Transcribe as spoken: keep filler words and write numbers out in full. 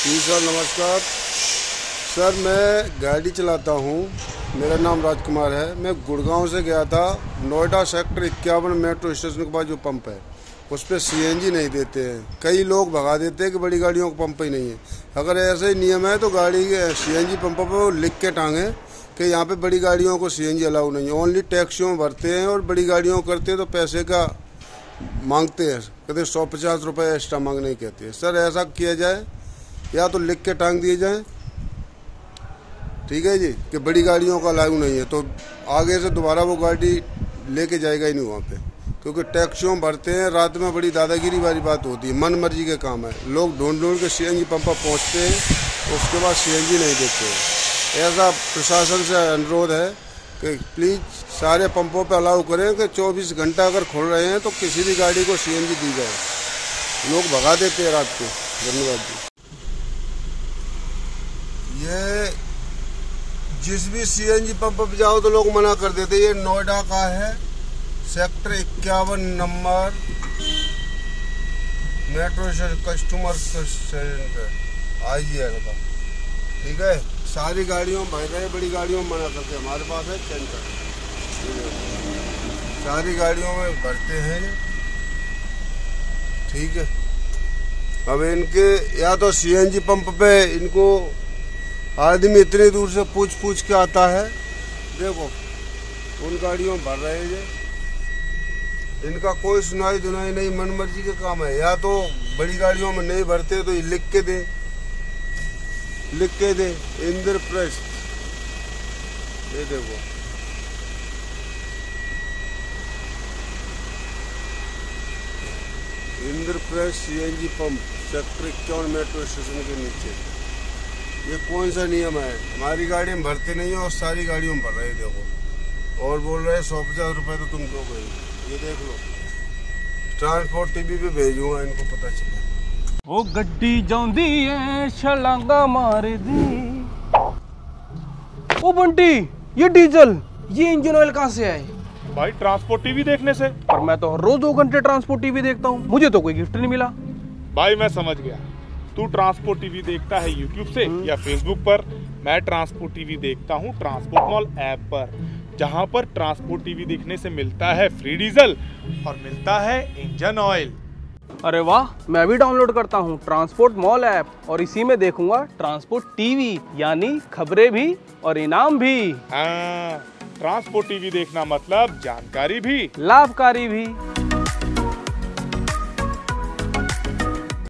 जी sir, नमस्कार sir. मैं गाड़ी चलाता हूँ, मेरा नाम राजकुमार है। मैं गुड़गांव से गया था। नोएडा सेक्टर इक्यावन मेट्रो स्टेशन के पास जो पंप है उस पर सीएनजी नहीं देते हैं। कई लोग भगा देते हैं कि बड़ी गाड़ियों का पंप ही नहीं है। अगर ऐसे ही नियम है तो गाड़ी के सीएनजी पंपों पर वो लिख के टांगे कि यहाँ पे बड़ी गाड़ियों को सीएनजी अलाउ नहीं है। ओनली टैक्सियों में भरते हैं और बड़ी गाड़ियों को करते हैं तो पैसे का मांगते हैं, कहते सौ पचास रुपये एक्स्ट्रा मांगने ही कहते हैं। सर ऐसा किया जाए या तो लिख के टांग दिए जाए, ठीक है जी, कि बड़ी गाड़ियों का लागू नहीं है, तो आगे से दोबारा वो गाड़ी लेके जाएगा ही नहीं वहाँ पे। क्योंकि टैक्सियों भरते हैं, रात में बड़ी दादागिरी वाली बात होती है, मन मर्जी के काम है। लोग ढूंढ ढूंढ के सीएनजी पंप पर पहुँचते हैं, उसके बाद सीएनजी नहीं देते हैं। ऐसा प्रशासन से अनुरोध है कि प्लीज़ सारे पंपों पे अलाउ करें कि चौबीस घंटा अगर खोल रहे हैं तो किसी भी गाड़ी को सीएनजी दी जाए। लोग भगा देते हैं रात को। धन्यवाद जी। ये जिस भी सीएनजी पंप पे जाओ तो लोग मना कर देते। ये नोएडा का है, सेक्टर इक्यावन नंबर मेट्रो कस्टमर सेंटर आइए, ठीक है। सारी गाड़ियों भर रहे, बड़ी गाड़ियों में मना करते। हमारे पास है सेंटर, सारी गाड़ियों में भरते हैं, ठीक है। अब इनके या तो सीएनजी पंप पे इनको आदमी इतनी दूर से पूछ पूछ के आता है, देखो उन गाड़ियों में भर रहे हैं ये। इनका कोई सुनाई दुनाई नहीं, मन मर्जी के काम है। या तो बड़ी गाड़ियों में नहीं भरते तो ये लिख के दे, लिख के दे इंद्रप्रस्थ, ये देखो इंद्रप्रस्थ सीएनजी पंप सेक्टर इक्यावन मेट्रो स्टेशन के नीचे। ये कौन सा नियम है? हमारी गाड़ी में भरते नहीं है और सारी गाड़ियों में भर रहे, देखो। और बोल रहे हैं सौ पचास रुपये तो तुम दो भाई। ये देख लो, ट्रांसपोर्ट टीवी पे भेजूंगा, इनको पता चला। ओ गड्डी जाऊंदी है छलांगा मार दी। ओ बंटी, ये डीजल, ये इंजन ऑयल कहाँ से आए? भाई ट्रांसपोर्ट टीवी देखने से। पर मैं तो हर रोज दो घंटे ट्रांसपोर्ट टीवी देखता हूँ, मुझे तो कोई गिफ्ट नहीं मिला। भाई मैं समझ गया, तू ट्रांसपोर्ट टीवी देखता है यूट्यूब से या फेसबुक पर। मैं ट्रांसपोर्ट टीवी देखता हूँ ट्रांसपोर्ट मॉल ऐप पर, जहाँ पर ट्रांसपोर्ट टीवी देखने से मिलता है फ्री डीजल और मिलता है इंजन ऑयल। अरे वाह, मैं भी डाउनलोड करता हूँ ट्रांसपोर्ट मॉल ऐप और इसी में देखूंगा ट्रांसपोर्ट टीवी, यानी खबरें भी और इनाम भी। हाँ, ट्रांसपोर्ट टीवी देखना मतलब जानकारी भी, लाभकारी भी।